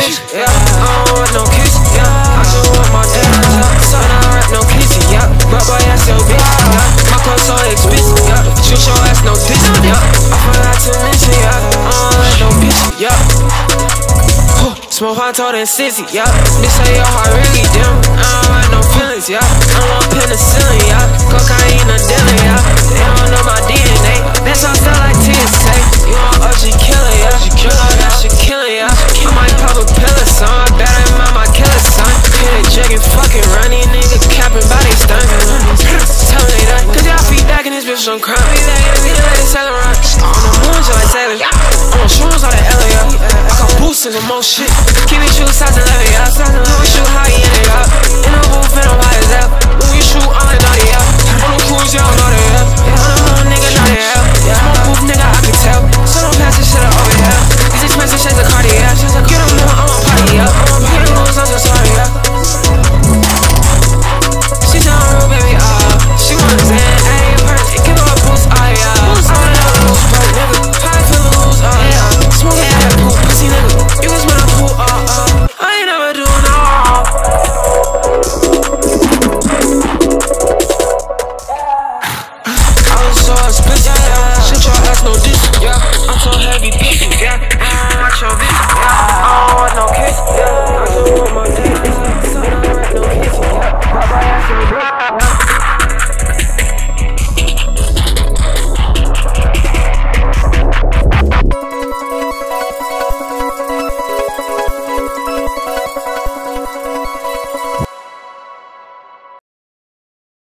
bitch, yeah. I don't want no kiss, yeah. I just want my diamonds, yeah. So I rap no kissy, yeah. But boy, that's your bitch, yeah. My clothes so expensive, yeah. Shoot your ass no distance, yeah. I forgot to mention, yeah. I don't want no bitch, yeah. Smoke hot, told and sissy, yeah. Bitch say your heart really dim. I don't want no feelings, yeah. I want penicillin, yeah. Cocaine a dealer, yeah. They don't know my DNA. That's all stuff like TSA. You want OG killer, yeah. You know that shit killing, yeah. I might pop a pill or something. Better than my killer, son. Hit a jig and fucking run. These niggas capping by they stunts. Tell me that. Cause y'all feet back in this bitch on crime. We let it sell around. On the moon, just like Taylor. On shrooms, all that Elliot. I got boosts and the most shit. Keep it true, size and